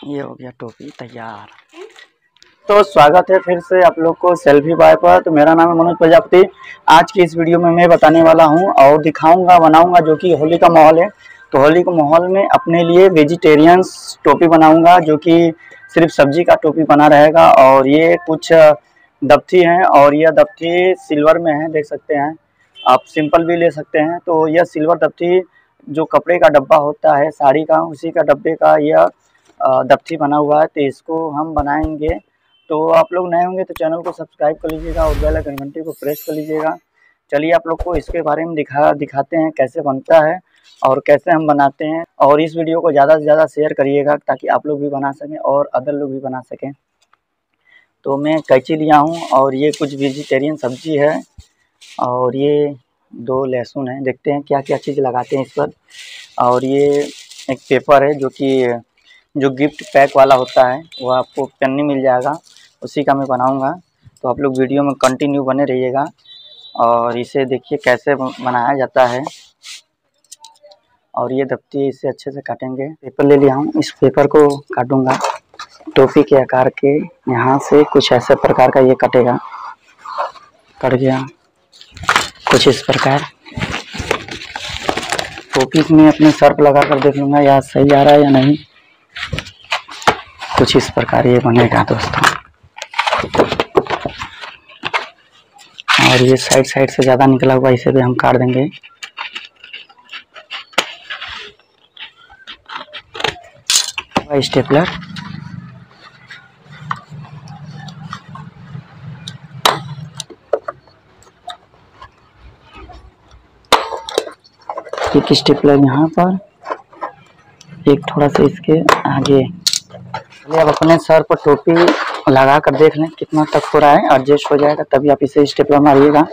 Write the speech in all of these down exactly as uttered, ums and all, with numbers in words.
ये हो गया टोपी तैयार। तो स्वागत है फिर से आप लोग को सेल्फी बाय पर। तो मेरा नाम है मनोज प्रजापति। आज की इस वीडियो में मैं बताने वाला हूं और दिखाऊंगा बनाऊंगा जो कि होली का माहौल है। तो होली के माहौल में अपने लिए वेजिटेरियंस टोपी बनाऊंगा जो कि सिर्फ सब्जी का टोपी बना रहेगा। और ये कुछ दफ्ती हैं और यह दफ्ती सिल्वर में है, देख सकते हैं आप। सिंपल भी ले सकते हैं। तो यह सिल्वर दफ्ती जो कपड़े का डब्बा होता है साड़ी का, उसी का डब्बे का यह दफ्ती बना हुआ है। तो इसको हम बनाएंगे। तो आप लोग नए होंगे तो चैनल को सब्सक्राइब कर लीजिएगा और बेल आइकन घंटी को प्रेस कर लीजिएगा। चलिए आप लोग को इसके बारे में दिखा दिखाते हैं कैसे बनता है और कैसे हम बनाते हैं। और इस वीडियो को ज़्यादा से ज़्यादा शेयर करिएगा ताकि आप लोग भी बना सकें और अदर लोग भी बना सकें। तो मैं कैंची लिया हूँ और ये कुछ वेजिटेरियन सब्जी है और ये दो लहसुन है। देखते हैं क्या क्या चीज़ लगाते हैं इस पर। और ये एक पेपर है जो कि जो गिफ्ट पैक वाला होता है, वो आपको पन्नी मिल जाएगा, उसी का मैं बनाऊंगा। तो आप लोग वीडियो में कंटिन्यू बने रहिएगा और इसे देखिए कैसे बनाया जाता है। और ये दफ्ती इसे अच्छे से काटेंगे। पेपर ले लिया हूँ, इस पेपर को काटूंगा टोपी के आकार के। यहाँ से कुछ ऐसे प्रकार का ये कटेगा। कट गया कुछ इस प्रकार। टोपी में अपने सर पर लगा कर देख लूँगा या सही आ रहा है या नहीं। कुछ इस प्रकार ये बनेगा दोस्तों। और ये साइड साइड से ज़्यादा निकला हुआ इसे भी हम काट देंगे। स्टेपलर एक स्टेपलर यहाँ पर, एक थोड़ा सा इसके आगे। चलिए अब अपने सर पर टोपी लगा कर देख लें कितना तक हो रहा है। एडजस्ट हो जाएगा तभी आप इसे स्टेपलर मारिएगा।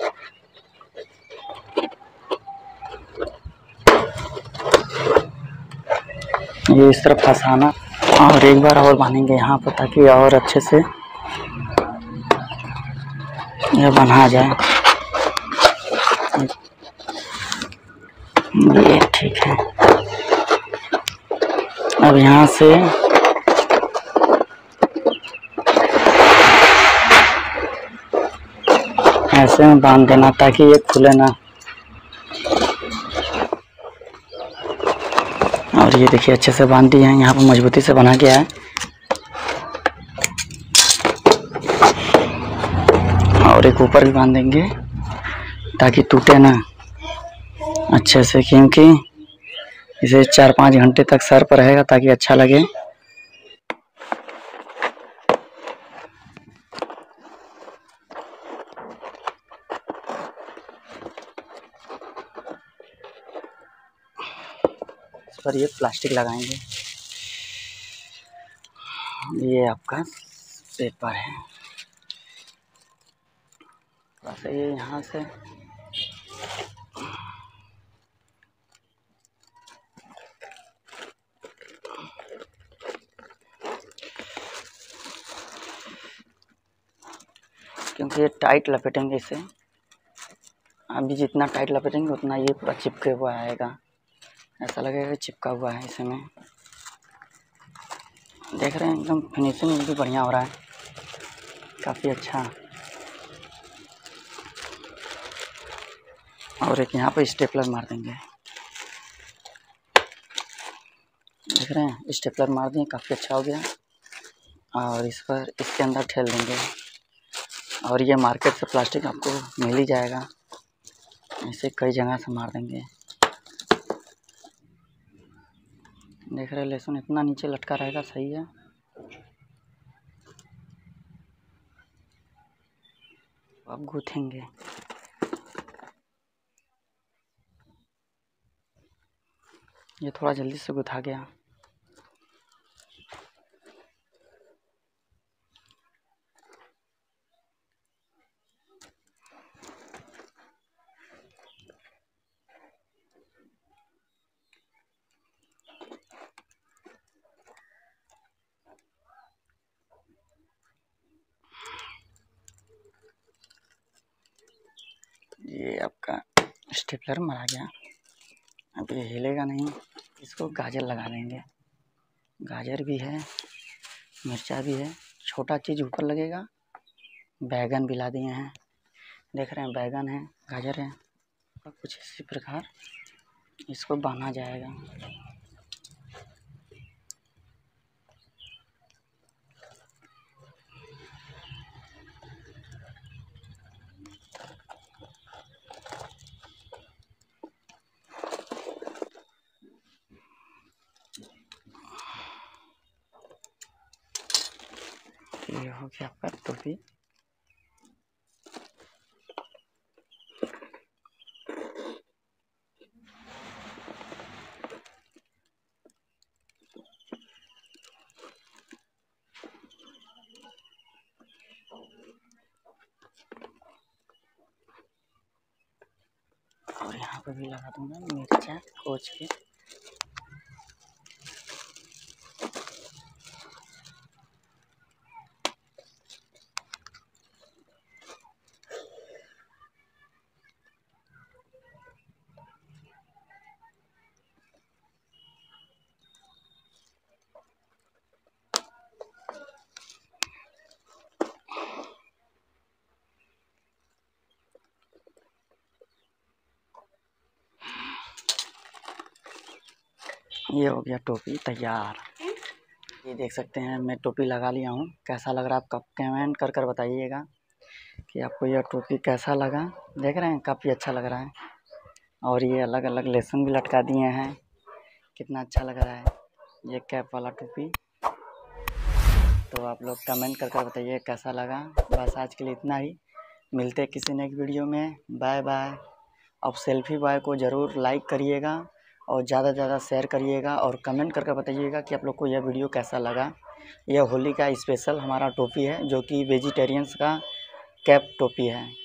ये इस तरफ फंसाना और एक बार और बांधेंगे यहाँ पर ताकि और अच्छे से यह बना जाए। ये ठीक है। अब यहाँ से ऐसे में बांध देना ताकि ये खुले ना। और ये देखिए अच्छे से बांध दिए हैं, यहाँ पर मजबूती से बना गया है। और एक ऊपर भी बांध देंगे ताकि टूटे ना अच्छे से, क्योंकि इसे चार पाँच घंटे तक सर पर रहेगा ताकि अच्छा लगे। इस पर ये प्लास्टिक लगाएंगे। ये आपका पेपर है, बस ये यहाँ से क्योंकि ये टाइट लपेटेंगे इसे। अभी जितना टाइट लपेटेंगे उतना ये पूरा चिपके हुआ आएगा, ऐसा लगेगा चिपका हुआ है इसमें। देख रहे हैं एकदम फिनिशिंग भी बढ़िया हो रहा है, काफ़ी अच्छा। और एक यहाँ पर स्टेपलर मार देंगे। देख रहे हैं स्टेपलर मार दिए, काफ़ी अच्छा हो गया। और इस पर इसके अंदर ठेल देंगे। और ये मार्केट से प्लास्टिक आपको मिल ही जाएगा, ऐसे कई जगह से मार देंगे। देख रहे लहसुन इतना नीचे लटका रहेगा, सही है। अब गूँथेंगे। ये थोड़ा जल्दी से गुथा गया। ये आपका स्टेपलर मारा गया। अब ये हिलेगा नहीं। इसको गाजर लगा देंगे। गाजर भी है मिर्चा भी है, छोटा चीज़ ऊपर लगेगा। बैगन भी ला दिए हैं, देख रहे हैं बैगन है, गाजर है, और कुछ इसी प्रकार इसको बांधा जाएगा। ये हो गया आपका टोपी। और यहाँ पे भी लगा दूंगा मिर्चा कोच के। ये हो गया टोपी तैयार। ये देख सकते हैं मैं टोपी लगा लिया हूँ। कैसा लग रहा है आपका कमेंट कर कर बताइएगा कि आपको यह टोपी कैसा लगा। देख रहे हैं काफ़ी अच्छा लग रहा है। और ये अलग अलग लेसन भी लटका दिए हैं, कितना अच्छा लग रहा है ये कैप वाला टोपी। तो आप लोग कमेंट कर कर बताइए कैसा लगा। बस आज के लिए इतना ही, मिलते हैं किसी नेक्स्ट वीडियो में। Bye bye. अब सेल्फी बॉय को ज़रूर लाइक करिएगा और ज़्यादा से ज़्यादा शेयर करिएगा और कमेंट करके बताइएगा कि आप लोग को यह वीडियो कैसा लगा। यह होली का स्पेशल हमारा टोपी है जो कि वेजिटेरियंस का कैप टोपी है।